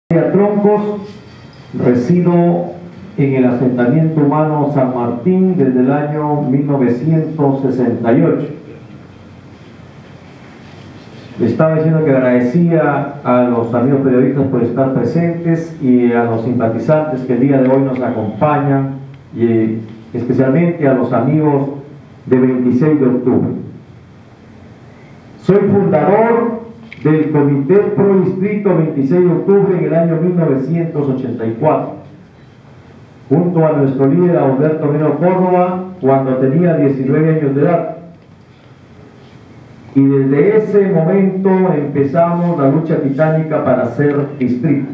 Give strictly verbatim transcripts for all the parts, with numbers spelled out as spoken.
Troncos, resido en el asentamiento humano San Martín desde el año mil novecientos sesenta y ocho. Le estaba diciendo que agradecía a los amigos periodistas por estar presentes y a los simpatizantes que el día de hoy nos acompañan, y especialmente a los amigos de veintiséis de octubre. Soy fundador del Comité Pro Distrito veintiséis de octubre en el año mil novecientos ochenta y cuatro, junto a nuestro líder Alberto Merino Córdoba, cuando tenía diecinueve años de edad. Y desde ese momento empezamos la lucha titánica para ser distrito.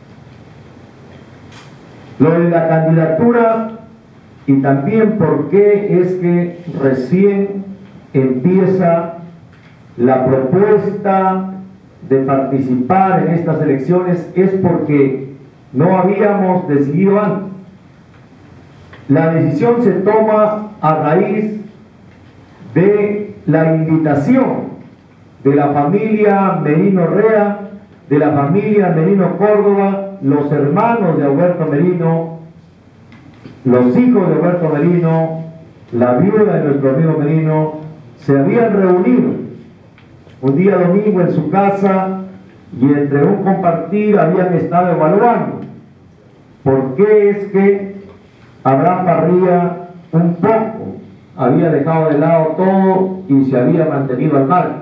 Lo de la candidatura y también por qué es que recién empieza la propuesta de participar en estas elecciones es porque no habíamos decidido antes. La decisión se toma a raíz de la invitación de la familia Merino Rea, de la familia Merino Córdoba, los hermanos de Alberto Merino, los hijos de Alberto Merino, la viuda de nuestro amigo Merino, se habían reunido un día domingo en su casa y entre un compartir habían estado evaluando por qué es que Abraham Parrilla un poco había dejado de lado todo y se había mantenido al margen.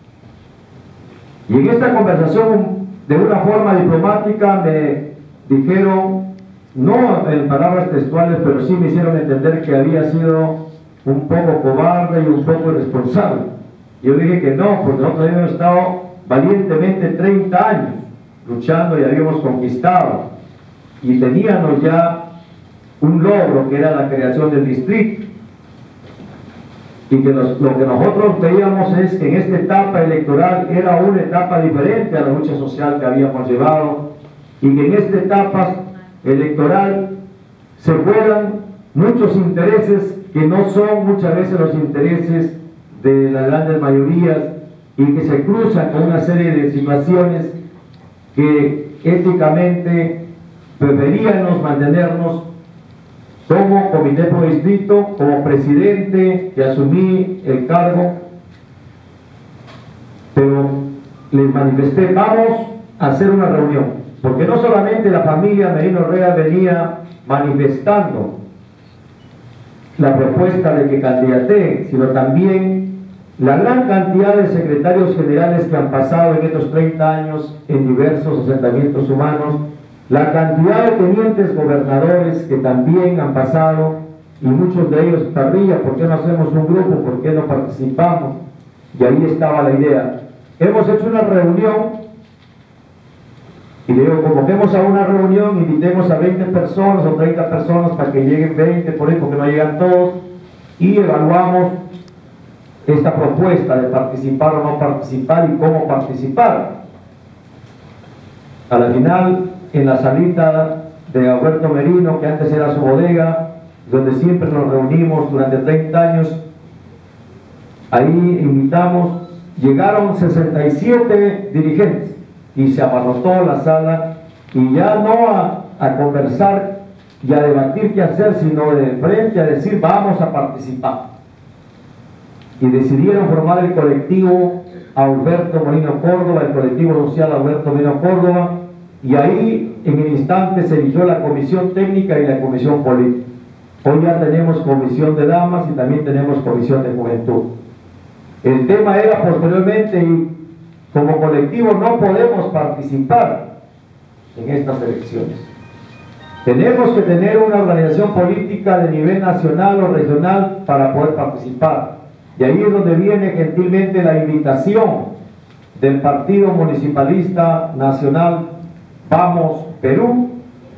Y en esta conversación, de una forma diplomática, me dijeron, no en palabras textuales, pero sí me hicieron entender que había sido un poco cobarde y un poco irresponsable. Yo dije que no, porque nosotros habíamos estado valientemente treinta años luchando y habíamos conquistado y teníamos ya un logro que era la creación del distrito, y que nos, lo que nosotros veíamos es que en esta etapa electoral era una etapa diferente a la lucha social que habíamos llevado, y que en esta etapa electoral se juegan muchos intereses que no son muchas veces los intereses de las grandes mayorías, y que se cruzan con una serie de situaciones que éticamente preferíamos mantenernos como Comité Pro Distrito, como presidente que asumí el cargo, pero les manifesté, vamos a hacer una reunión, porque no solamente la familia Merino Rea venía manifestando la propuesta de que candidate, sino también la gran cantidad de secretarios generales que han pasado en estos treinta años en diversos asentamientos humanos, la cantidad de tenientes gobernadores que también han pasado, y muchos de ellos Parrilla, ¿por qué no hacemos un grupo? ¿Por qué no participamos? Y ahí estaba la idea. Hemos hecho una reunión, y le digo, convoquemos a una reunión, invitemos a veinte personas o treinta personas para que lleguen veinte, por ahí, porque no llegan todos, y evaluamos esta propuesta de participar o no participar y cómo participar. A la final, en la salita de Alberto Merino, que antes era su bodega, donde siempre nos reunimos durante treinta años, ahí invitamos, llegaron sesenta y siete dirigentes y se abarrotó la sala, y ya no a, a conversar y a debatir qué hacer, sino de frente a decir vamos a participar. Y decidieron formar el colectivo Alberto Merino Córdoba, el colectivo social Alberto Merino Córdoba, y ahí en el instante se eligió la comisión técnica y la comisión política. Hoy ya tenemos comisión de damas y también tenemos comisión de juventud. El tema era posteriormente, y como colectivo no podemos participar en estas elecciones. Tenemos que tener una organización política de nivel nacional o regional para poder participar. Y ahí es donde viene gentilmente la invitación del Partido Municipalista Nacional Vamos Perú,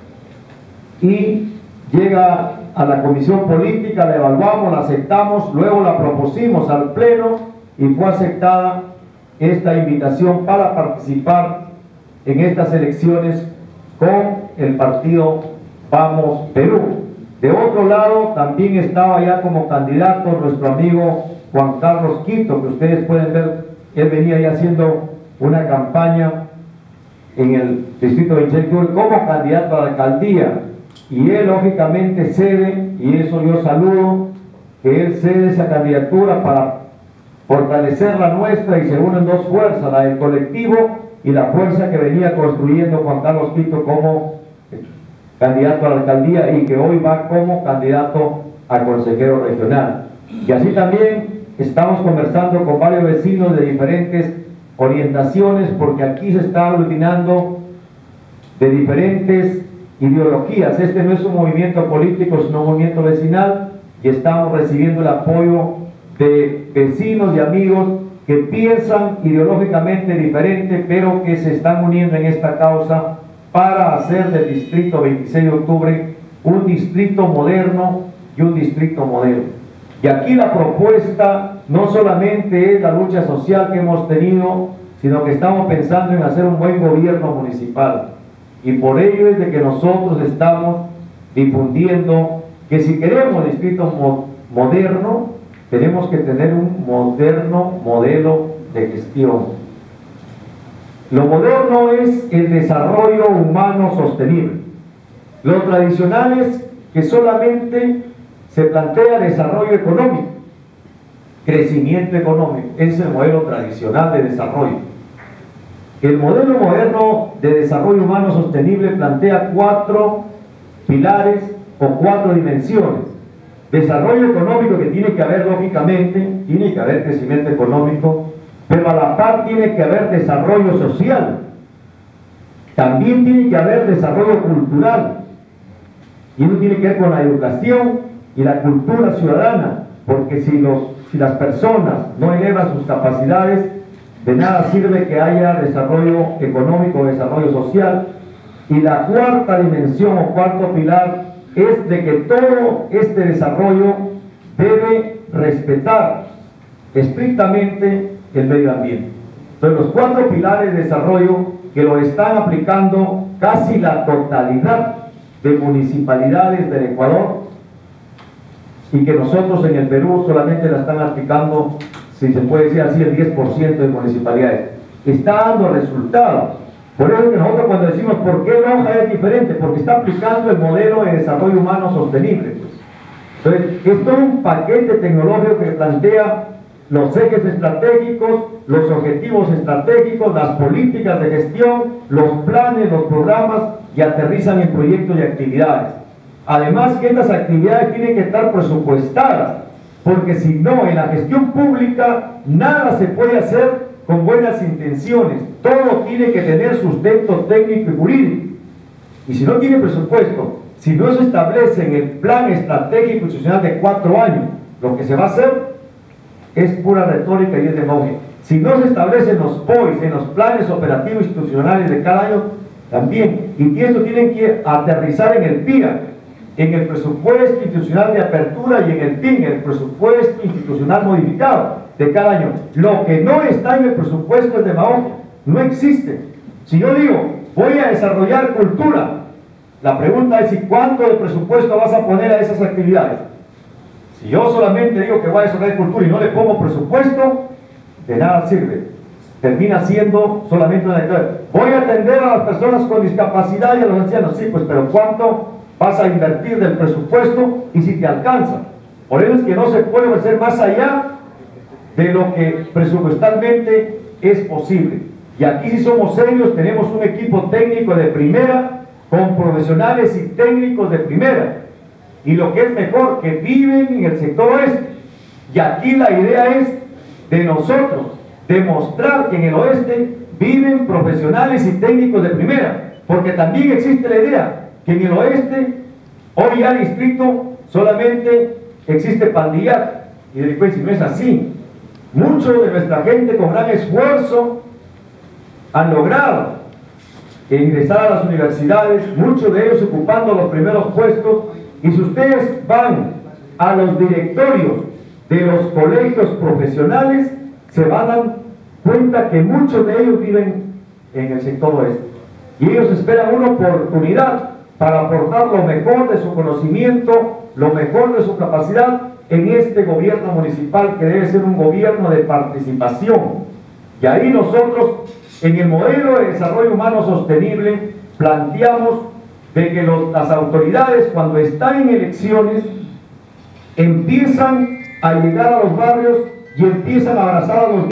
y llega a la comisión política, la evaluamos, la aceptamos, luego la propusimos al pleno y fue aceptada esta invitación para participar en estas elecciones con el partido Vamos Perú. De otro lado, también estaba ya como candidato nuestro amigo Juan Carlos Quito, que ustedes pueden ver, él venía ya haciendo una campaña en el distrito de veintiséis de octubre como candidato a la alcaldía, y él lógicamente cede, y eso yo saludo, que él cede esa candidatura para fortalecer la nuestra, y se unen dos fuerzas, la del colectivo y la fuerza que venía construyendo Juan Carlos Quito como candidato a la alcaldía y que hoy va como candidato a consejero regional. Y así también estamos conversando con varios vecinos de diferentes orientaciones, porque aquí se está aglutinando de diferentes ideologías. Este no es un movimiento político, sino un movimiento vecinal, y estamos recibiendo el apoyo de vecinos y amigos que piensan ideológicamente diferente, pero que se están uniendo en esta causa para hacer del distrito veintiséis de octubre un distrito moderno y un distrito modelo. Y aquí la propuesta no solamente es la lucha social que hemos tenido, sino que estamos pensando en hacer un buen gobierno municipal. Y por ello es de que nosotros estamos difundiendo que si queremos distrito mo moderno, tenemos que tener un moderno modelo de gestión. Lo moderno es el desarrollo humano sostenible. Lo tradicional es que solamente se plantea desarrollo económico, crecimiento económico. Ese es el modelo tradicional de desarrollo. El modelo moderno de desarrollo humano sostenible plantea cuatro pilares o cuatro dimensiones. Desarrollo económico, que tiene que haber lógicamente, tiene que haber crecimiento económico, pero a la par tiene que haber desarrollo social. También tiene que haber desarrollo cultural. Y eso tiene que ver con la educación y la cultura ciudadana, porque si, los, si las personas no elevan sus capacidades, de nada sirve que haya desarrollo económico o desarrollo social. Y la cuarta dimensión o cuarto pilar es de que todo este desarrollo debe respetar estrictamente el medio ambiente. Entonces, los cuatro pilares de desarrollo que lo están aplicando casi la totalidad de municipalidades del Ecuador, y que nosotros en el Perú solamente la están aplicando, si se puede decir así, el diez por ciento de municipalidades. Está dando resultados. Por eso que nosotros cuando decimos por qué Loja es diferente, porque está aplicando el modelo de desarrollo humano sostenible. Entonces, es todo un paquete tecnológico que plantea los ejes estratégicos, los objetivos estratégicos, las políticas de gestión, los planes, los programas, y aterrizan en proyectos y actividades. Además que estas actividades tienen que estar presupuestadas, porque si no, en la gestión pública nada se puede hacer con buenas intenciones. Todo tiene que tener sustento técnico y jurídico. Y si no tiene presupuesto, si no se establece en el plan estratégico institucional de cuatro años lo que se va a hacer, es pura retórica y es demagogia. Si no se establecen los P O Is en los planes operativos institucionales de cada año, también. Y esto tienen que aterrizar en el P I A, en el presupuesto institucional de apertura, y en el P I N, el presupuesto institucional modificado de cada año. Lo que no está en el presupuesto es demagogia, no existe. Si yo digo, voy a desarrollar cultura, la pregunta es, ¿y cuánto de presupuesto vas a poner a esas actividades? Si yo solamente digo que voy a desarrollar cultura y no le pongo presupuesto, de nada sirve. Termina siendo solamente una declaración. Voy a atender a las personas con discapacidad y a los ancianos. Sí, pues, pero ¿cuánto vas a invertir del presupuesto y si te alcanza? Por eso es que no se puede ofrecer más allá de lo que presupuestalmente es posible. Y aquí, si somos serios, tenemos un equipo técnico de primera, con profesionales y técnicos de primera, y lo que es mejor, que viven en el sector oeste. Y aquí la idea es de nosotros demostrar que en el oeste viven profesionales y técnicos de primera, porque también existe la idea que en el oeste, hoy ya distrito, solamente existe pandilla y delincuencia. No es así. Muchos de nuestra gente con gran esfuerzo han logrado ingresar a las universidades, muchos de ellos ocupando los primeros puestos. Y si ustedes van a los directorios de los colegios profesionales, se van a dar cuenta que muchos de ellos viven en el sector oeste. Y ellos esperan una oportunidad para aportar lo mejor de su conocimiento, lo mejor de su capacidad en este gobierno municipal, que debe ser un gobierno de participación. Y ahí nosotros En el modelo de desarrollo humano sostenible planteamos de que los, las autoridades, cuando están en elecciones, empiezan a llegar a los barrios y empiezan a abrazar a los